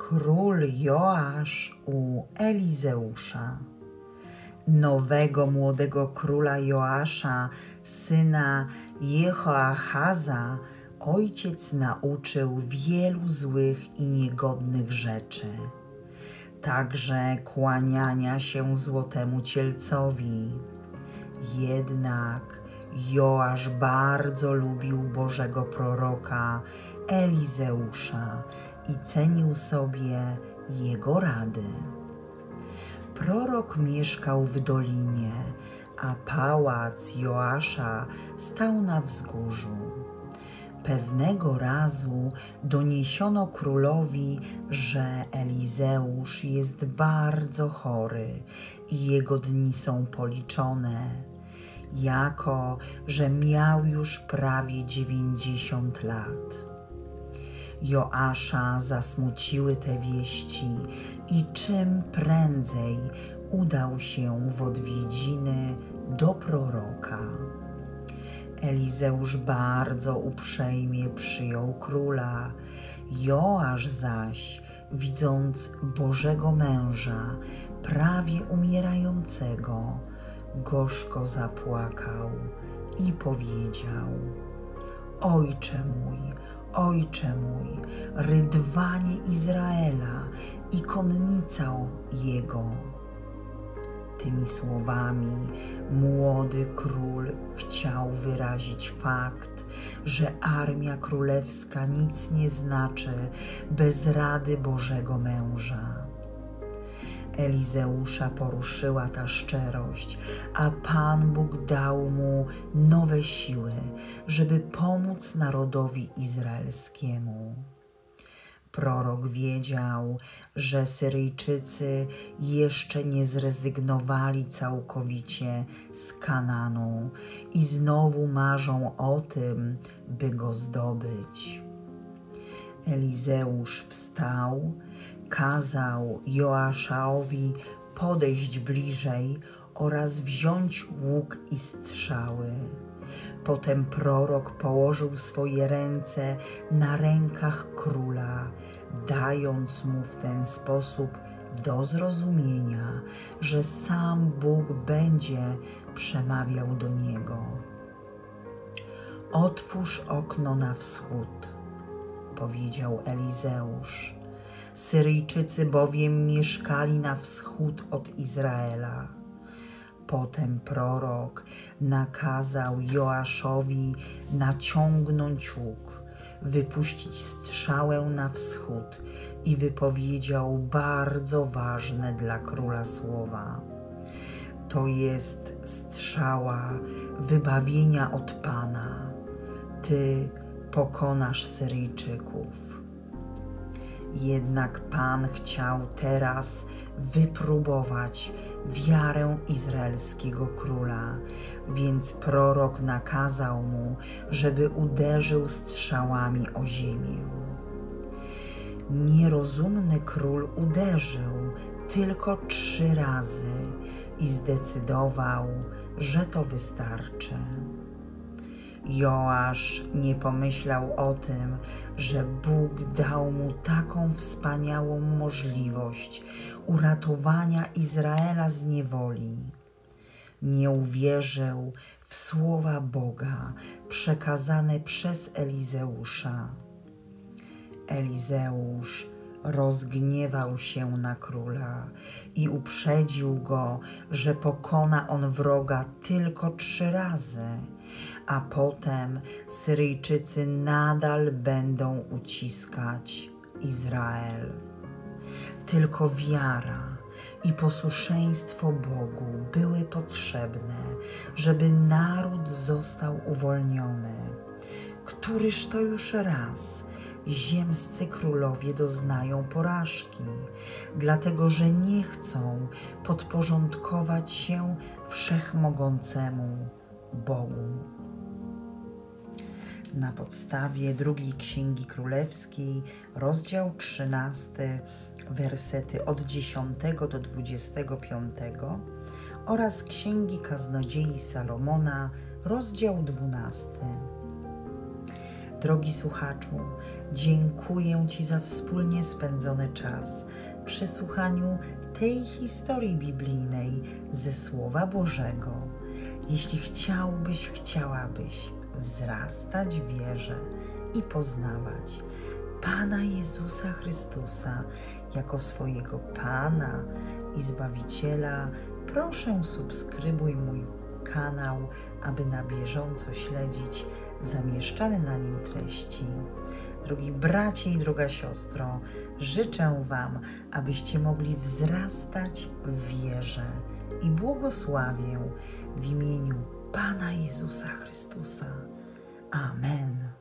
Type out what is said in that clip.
Król Joasz u Elizeusza. Nowego młodego króla Joasza, syna Jehoachaza, ojciec nauczył wielu złych i niegodnych rzeczy, także kłaniania się złotemu cielcowi. Jednak Joasz bardzo lubił Bożego proroka Elizeusza i cenił sobie jego rady. Prorok mieszkał w dolinie, a pałac Joasza stał na wzgórzu. Pewnego razu doniesiono królowi, że Elizeusz jest bardzo chory i jego dni są policzone, jako że miał już prawie 90 lat. Joasza zasmuciły te wieści i czym prędzej udał się w odwiedziny do proroka. Elizeusz bardzo uprzejmie przyjął króla. Joasz zaś, widząc Bożego męża, prawie umierającego, gorzko zapłakał i powiedział: Ojcze mój, rydwanie Izraela i konnica jego. Tymi słowami młody król chciał wyrazić fakt, że armia królewska nic nie znaczy bez rady Bożego męża. Elizeusza poruszyła ta szczerość, a Pan Bóg dał mu nowe siły, żeby pomóc narodowi izraelskiemu. Prorok wiedział, że Syryjczycy jeszcze nie zrezygnowali całkowicie z Kananu i znowu marzą o tym, by go zdobyć. Elizeusz wstał, kazał Joaszowi podejść bliżej oraz wziąć łuk i strzały. Potem prorok położył swoje ręce na rękach króla, dając mu w ten sposób do zrozumienia, że sam Bóg będzie przemawiał do niego. Otwórz okno na wschód, powiedział Elizeusz. Syryjczycy bowiem mieszkali na wschód od Izraela. Potem prorok nakazał Joaszowi naciągnąć łuk, wypuścić strzałę na wschód i wypowiedział bardzo ważne dla króla słowa. To jest strzała wybawienia od Pana. Ty pokonasz Syryjczyków. Jednak Pan chciał teraz wypróbować wiarę izraelskiego króla, więc prorok nakazał mu, żeby uderzył strzałami o ziemię. Nierozumny król uderzył tylko 3 razy i zdecydował, że to wystarczy. Joasz nie pomyślał o tym, że Bóg dał mu taką wspaniałą możliwość uratowania Izraela z niewoli. Nie uwierzył w słowa Boga przekazane przez Elizeusza. Elizeusz rozgniewał się na króla i uprzedził go, że pokona on wroga tylko 3 razy, a potem Syryjczycy nadal będą uciskać Izrael. Tylko wiara i posłuszeństwo Bogu były potrzebne, żeby naród został uwolniony. Któryż to już raz ziemscy królowie doznają porażki, dlatego że nie chcą podporządkować się wszechmogącemu Bogu. Na podstawie drugiej Księgi Królewskiej, rozdział 13, wersety od 10 do 25 oraz Księgi Kaznodziei Salomona, rozdział 12. Drogi słuchaczu, dziękuję Ci za wspólnie spędzony czas przy słuchaniu tej historii biblijnej ze Słowa Bożego. Jeśli chciałabyś wzrastać w wierze i poznawać Pana Jezusa Chrystusa jako swojego Pana i Zbawiciela, proszę subskrybuj mój kanał, aby na bieżąco śledzić zamieszczane na nim treści. Drogi bracie i droga siostro, życzę Wam, abyście mogli wzrastać w wierze i błogosławię w imieniu Pana Jezusa Chrystusa. Amen.